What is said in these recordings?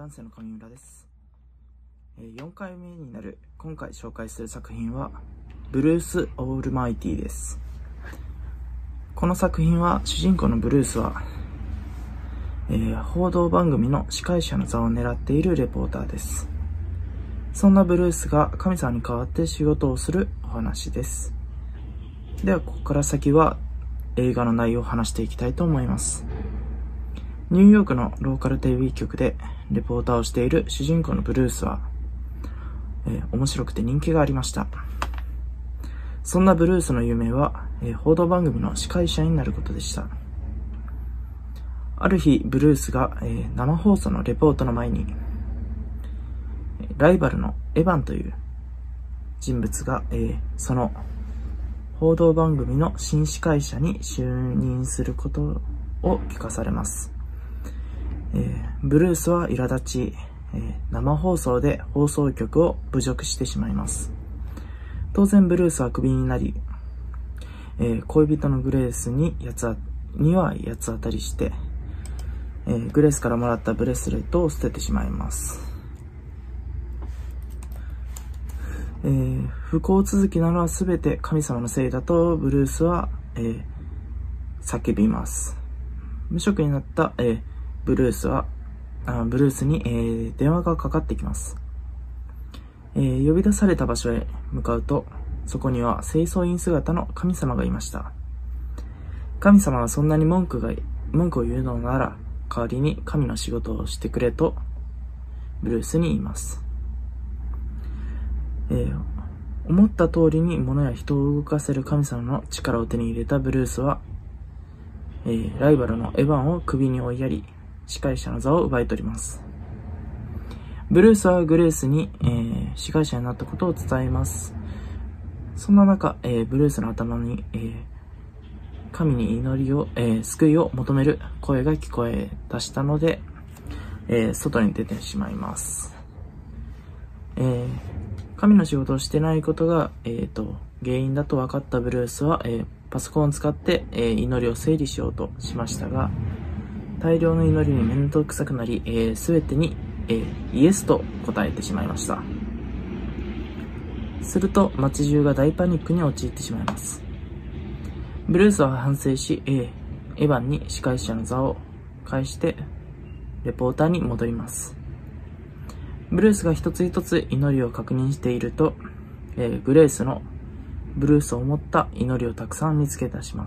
男性の上村です。4回目になる今回紹介する作品はブルース・オールマイティです。この作品は主人公のブルースは、報道番組の司会者の座を狙っているレポーターです。そんなブルースが神様に代わって仕事をするお話です。ではここから先は映画の内容を話していきたいと思います。ニューヨークのローカルテレビ局でレポーターをしている主人公のブルースは、面白くて人気がありました。そんなブルースの夢は、報道番組の司会者になることでした。ある日、ブルースが、生放送のレポートの前に、ライバルのエヴァンという人物が、その報道番組の新司会者に就任することを聞かされます。ブルースは苛立ち、生放送で放送局を侮辱してしまいます。当然ブルースはクビになり、恋人のグレースには八つ当たりして、グレースからもらったブレスレットを捨ててしまいます。不幸続きなのは全て神様のせいだとブルースは、叫びます。無職になった、ブルースに、電話がかかってきます。呼び出された場所へ向かうと、そこには清掃員姿の神様がいました。神様はそんなに文句を言うのなら、代わりに神の仕事をしてくれと、ブルースに言います。思った通りに物や人を動かせる神様の力を手に入れたブルースは、ライバルのエヴァンを首に追いやり、司会者の座を奪い取ります。ブルースはグレースに、司会者になったことを伝えます。そんな中、ブルースの頭に、神に救いを求める声が聞こえ出したので、外に出てしまいます。神の仕事をしてないことが、原因だと分かったブルースは、パソコンを使って、祈りを整理しようとしましたが、大量の祈りに面倒くさくなり、すべてに、イエスと答えてしまいました。すると街中が大パニックに陥ってしまいます。ブルースは反省し、エヴァンに司会者の座を返してレポーターに戻ります。ブルースが一つ一つ祈りを確認していると、グレースのブルースを持った祈りをたくさん見つけ出します。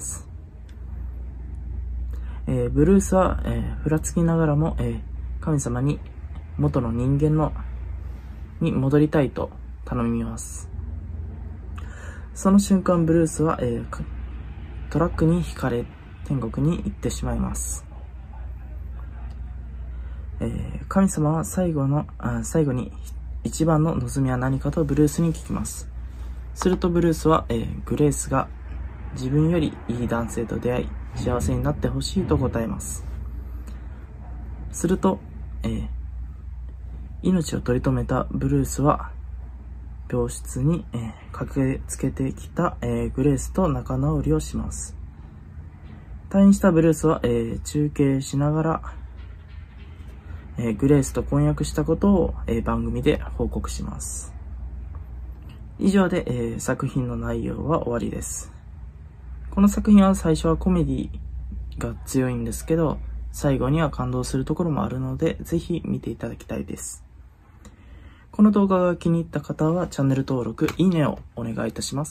ブルースは、ふらつきながらも、神様に元の人間に戻りたいと頼みます。その瞬間ブルースは、トラックにひかれ天国に行ってしまいます。神様は最後に一番の望みは何かとブルースに聞きます。するとブルースは、グレースが自分よりいい男性と出会い幸せになってほしいと答えます。すると、命を取り留めたブルースは病室に、駆けつけてきた、グレースと仲直りをします。退院したブルースは、中継しながら、グレースと婚約したことを、番組で報告します。以上で、作品の内容は終わりです。この作品は最初はコメディが強いんですけど、最後には感動するところもあるので、ぜひ見ていただきたいです。この動画が気に入った方はチャンネル登録、いいねをお願いいたします。